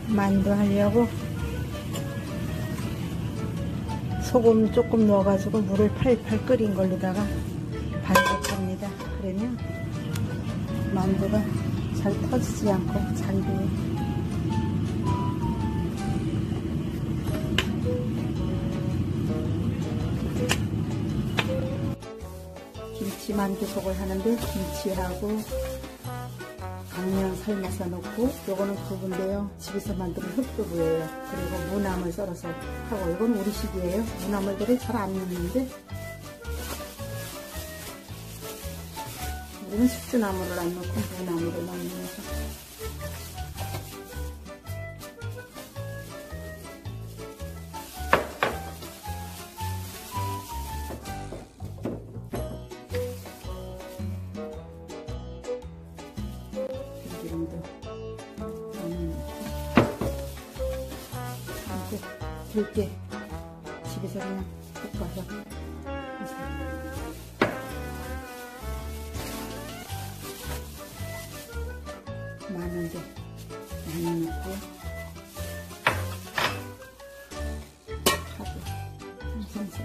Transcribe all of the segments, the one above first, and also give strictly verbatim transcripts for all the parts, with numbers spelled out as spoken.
만두 하려고 소금 조금 넣어가지고 물을 팔팔 끓인 걸로다가 반죽합니다. 그러면 만두가 잘 터지지 않고 잘 돼요. 김치 만두속을 하는데 김치하고 강면 삶아서 넣고, 요거는 두부인데요. 집에서 만든 흑두부예요. 그리고 무나물 썰어서 하고, 이건 우리식이에요. 무나물들이 잘 안 넣는데 우리는 숙주나물을 안 넣고 무나물을 넣는 거죠. 기름도 들깨 집에서 그냥 볶아서 마늘도 많이 넣고 하고 생선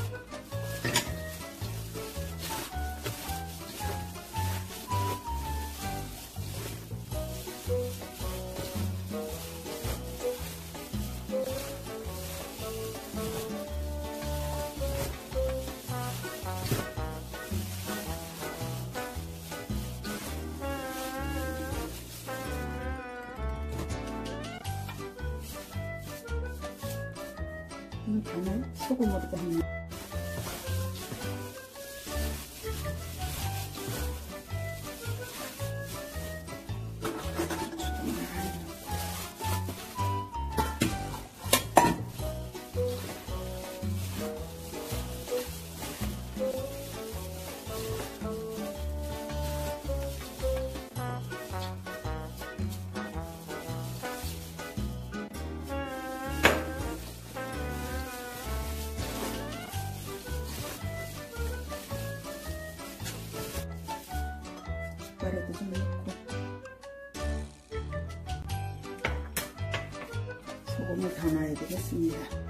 간을 소금으로 합니다. 숟가락도 좀 넣고 소금을 다 넣어야 되겠습니다.